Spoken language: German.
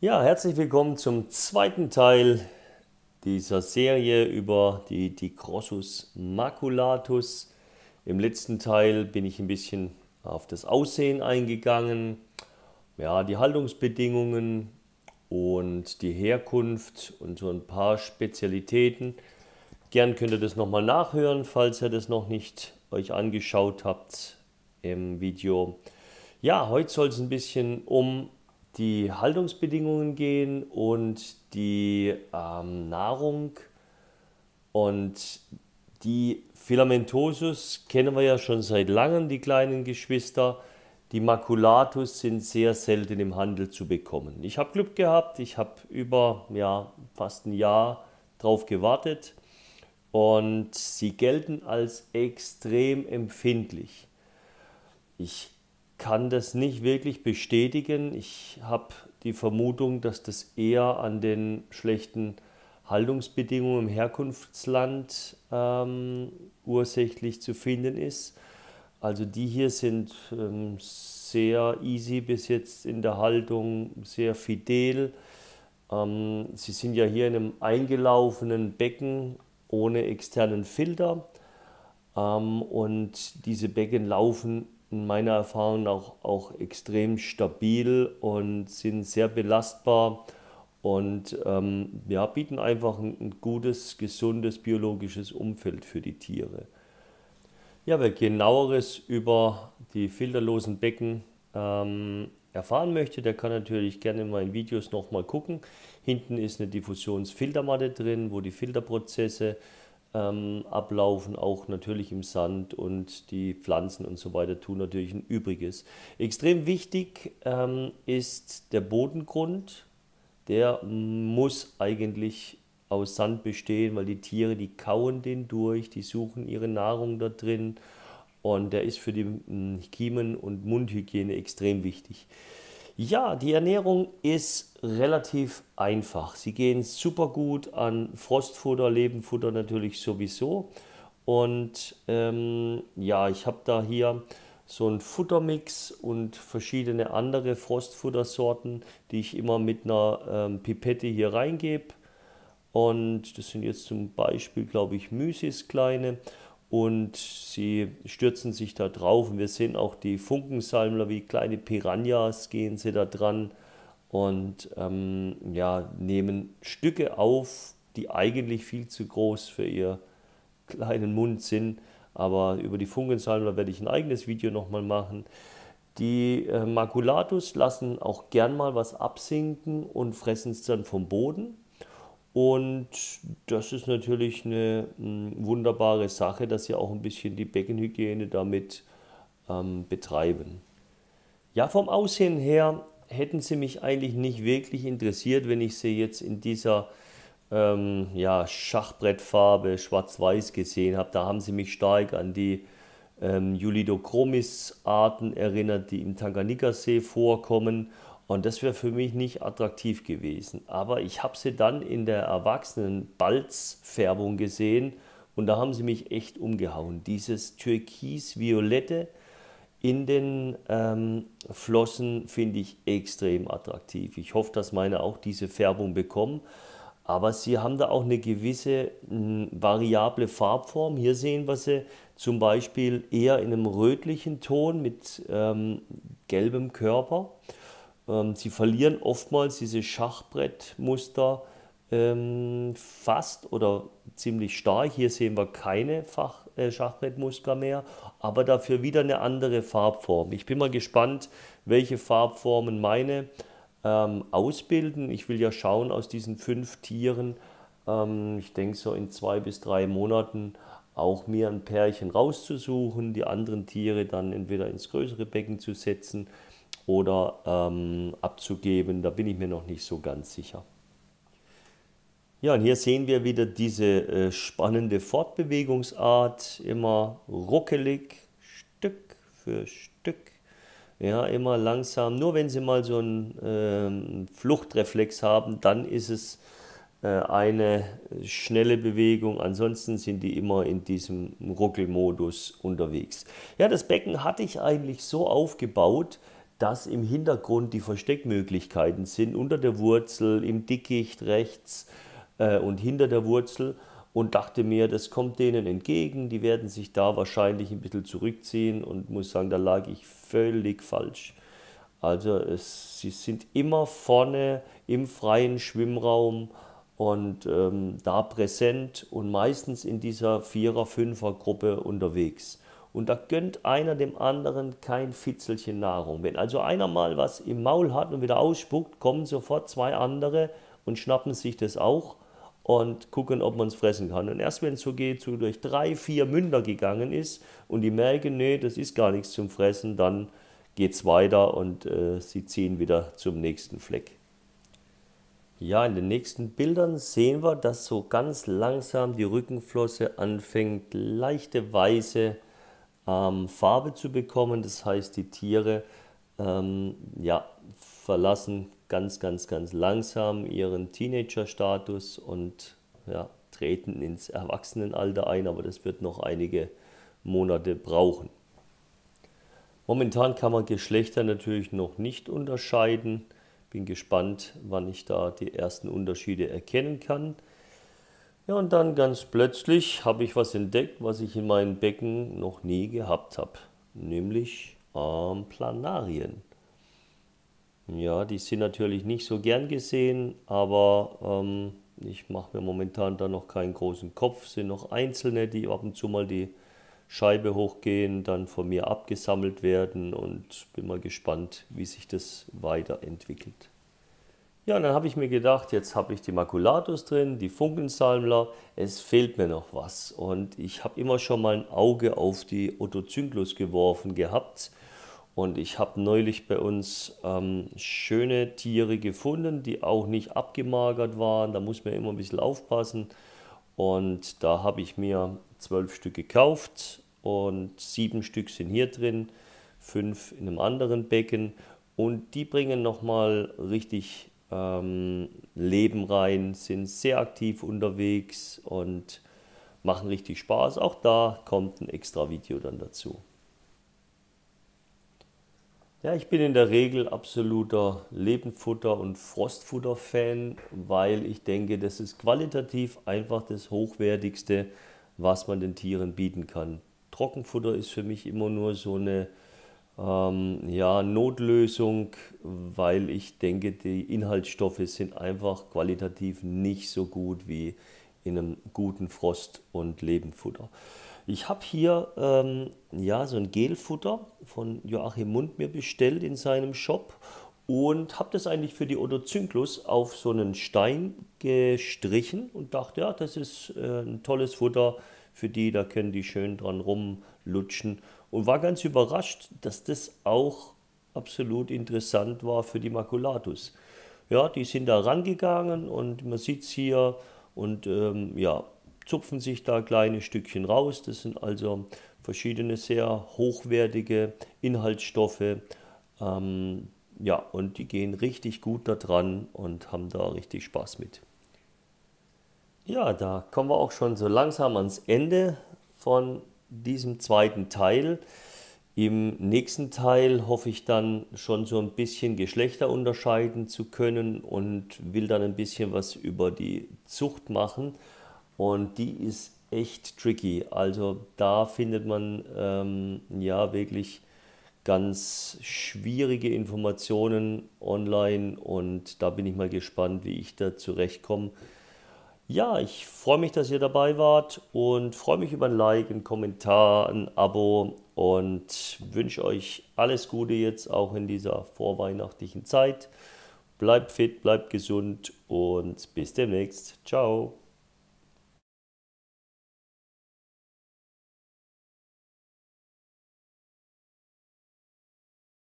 Ja, herzlich willkommen zum zweiten Teil dieser Serie über die Digrossus maculatus. Im letzten Teil bin ich ein bisschen auf das Aussehen eingegangen, ja, die Haltungsbedingungen und die Herkunft und so ein paar Spezialitäten. Gern könnt ihr das nochmal nachhören, falls ihr das noch nicht euch angeschaut habt im Video. Ja, heute soll es ein bisschen um die Haltungsbedingungen gehen und die Nahrung. Und die Filamentosus kennen wir ja schon seit langem, die kleinen Geschwister. Die Maculatus sind sehr selten im Handel zu bekommen. Ich habe Glück gehabt, ich habe über fast ein Jahr drauf gewartet und sie gelten als extrem empfindlich. Ich kann das nicht wirklich bestätigen. Ich habe die Vermutung, dass das eher an den schlechten Haltungsbedingungen im Herkunftsland ursächlich zu finden ist. Also die hier sind sehr easy bis jetzt in der Haltung, sehr fidel. Sie sind ja hier in einem eingelaufenen Becken ohne externen Filter. Und diese Becken laufen in meiner Erfahrung auch extrem stabil und sind sehr belastbar und bieten einfach ein gutes, gesundes biologisches Umfeld für die Tiere. Ja, wer genaueres über die filterlosen Becken erfahren möchte, der kann natürlich gerne in meinen Videos nochmal gucken. Hinten ist eine Diffusionsfiltermatte drin, wo die Filterprozesse ablaufen, auch natürlich im Sand, und die Pflanzen und so weiter tun natürlich ein Übriges. Extrem wichtig ist der Bodengrund. Der muss eigentlich aus Sand bestehen, weil die Tiere, die kauen den durch, die suchen ihre Nahrung da drin, und der ist für die Kiemen- und Mundhygiene extrem wichtig. Ja, die Ernährung ist relativ einfach. Sie gehen super gut an Frostfutter, Lebenfutter natürlich sowieso. Und ich habe da hier so einen Futtermix und verschiedene andere Frostfuttersorten, die ich immer mit einer Pipette hier reingebe. Und das sind jetzt zum Beispiel, glaube ich, Mysis kleine. Und sie stürzen sich da drauf. Und wir sehen auch die Funkensalmler, wie kleine Piranhas gehen sie da dran und nehmen Stücke auf, die eigentlich viel zu groß für ihr kleinen Mund sind. Aber über die Funkensalmler werde ich ein eigenes Video nochmal machen. Die Maculatus lassen auch gern mal was absinken und fressen es dann vom Boden. Und das ist natürlich eine wunderbare Sache, dass sie auch ein bisschen die Beckenhygiene damit betreiben. Ja, vom Aussehen her hätten sie mich eigentlich nicht wirklich interessiert, wenn ich sie jetzt in dieser Schachbrettfarbe schwarz-weiß gesehen habe. Da haben sie mich stark an die Julidochromis-Arten erinnert, die im Tanganjikasee vorkommen. Und das wäre für mich nicht attraktiv gewesen. Aber ich habe sie dann in der erwachsenen Balzfärbung gesehen und da haben sie mich echt umgehauen. Dieses Türkis-Violette in den Flossen finde ich extrem attraktiv. Ich hoffe, dass meine auch diese Färbung bekommen. Aber sie haben da auch eine gewisse variable Farbform. Hier sehen wir sie zum Beispiel eher in einem rötlichen Ton mit gelbem Körper. Sie verlieren oftmals diese Schachbrettmuster fast oder ziemlich stark. Hier sehen wir keine Schachbrettmuster mehr, aber dafür wieder eine andere Farbform. Ich bin mal gespannt, welche Farbformen meine ausbilden. Ich will ja schauen aus diesen 5 Tieren, ich denke so in 2 bis 3 Monaten auch mir ein Pärchen rauszusuchen, die anderen Tiere dann entweder ins größere Becken zu setzen oder abzugeben. Da bin ich mir noch nicht so ganz sicher. Ja, und hier sehen wir wieder diese spannende Fortbewegungsart, immer ruckelig, Stück für Stück. Ja, immer langsam. Nur wenn sie mal so einen Fluchtreflex haben, dann ist es eine schnelle Bewegung. Ansonsten sind die immer in diesem Ruckelmodus unterwegs. Ja, das Becken hatte ich eigentlich so aufgebaut, dass im Hintergrund die Versteckmöglichkeiten sind, unter der Wurzel, im Dickicht rechts und hinter der Wurzel und dachte mir, das kommt denen entgegen, die werden sich da wahrscheinlich ein bisschen zurückziehen und muss sagen, da lag ich völlig falsch. Also sie sind immer vorne im freien Schwimmraum und da präsent und meistens in dieser Vierer-, Fünfer-Gruppe unterwegs. Und da gönnt einer dem anderen kein Fitzelchen Nahrung. Wenn also einer mal was im Maul hat und wieder ausspuckt, kommen sofort zwei andere und schnappen sich das auch und gucken, ob man es fressen kann. Und erst wenn es so geht, so durch 3, 4 Münder gegangen ist und die merken, nee, das ist gar nichts zum Fressen, dann geht es weiter und sie ziehen wieder zum nächsten Fleck. Ja, in den nächsten Bildern sehen wir, dass so ganz langsam die Rückenflosse anfängt, leichte weiße Farbe zu bekommen. Das heißt, die Tiere ja, verlassen ganz langsam ihren Teenager-Status und ja, treten ins Erwachsenenalter ein, aber das wird noch einige Monate brauchen. Momentan kann man Geschlechter natürlich noch nicht unterscheiden. Bin gespannt, wann ich da die ersten Unterschiede erkennen kann. Ja, und dann ganz plötzlich habe ich was entdeckt, was ich in meinem Becken noch nie gehabt habe, nämlich Planarien. Ja, die sind natürlich nicht so gern gesehen, aber ich mache mir momentan da noch keinen großen Kopf. Es sind noch einzelne, die ab und zu mal die Scheibe hochgehen, dann von mir abgesammelt werden und bin mal gespannt, wie sich das weiterentwickelt. Ja, und dann habe ich mir gedacht, jetzt habe ich die Maculatus drin, die Funkensalmler, es fehlt mir noch was. Und ich habe immer schon mal ein Auge auf die Odocynclus geworfen gehabt. Und ich habe neulich bei uns schöne Tiere gefunden, die auch nicht abgemagert waren. Da muss man immer ein bisschen aufpassen. Und da habe ich mir 12 Stück gekauft und 7 Stück sind hier drin, 5 in einem anderen Becken. Und die bringen nochmal richtig Leben rein, sind sehr aktiv unterwegs und machen richtig Spaß. Auch da kommt ein extra Video dann dazu. Ja, ich bin in der Regel absoluter Lebendfutter- und Frostfutter-Fan, weil ich denke, das ist qualitativ einfach das Hochwertigste, was man den Tieren bieten kann. Trockenfutter ist für mich immer nur so eine ja, Notlösung, weil ich denke, die Inhaltsstoffe sind einfach qualitativ nicht so gut wie in einem guten Frost- und Lebendfutter. Ich habe hier ja, so ein Gelfutter von Joachim Mund mir bestellt in seinem Shop und habe das eigentlich für die Odocynclus auf so einen Stein gestrichen und dachte, ja, das ist ein tolles Futter für die, da können die schön dran rumlutschen und war ganz überrascht, dass das auch absolut interessant war für die Maculatus. Ja, die sind da rangegangen und man sieht es hier und ja, zupfen sich da kleine Stückchen raus. Das sind also verschiedene sehr hochwertige Inhaltsstoffe. Ja, und die gehen richtig gut da dran und haben da richtig Spaß mit. Ja, da kommen wir auch schon so langsam ans Ende von diesem zweiten Teil. Im nächsten Teil hoffe ich dann schon so ein bisschen Geschlechter unterscheiden zu können und will dann ein bisschen was über die Zucht machen. Und die ist echt tricky. Also da findet man ja wirklich ganz schwierige Informationen online und da bin ich mal gespannt, wie ich da zurechtkomme. Ja, ich freue mich, dass ihr dabei wart und freue mich über ein Like, einen Kommentar, ein Abo und wünsche euch alles Gute jetzt auch in dieser vorweihnachtlichen Zeit. Bleibt fit, bleibt gesund und bis demnächst. Ciao.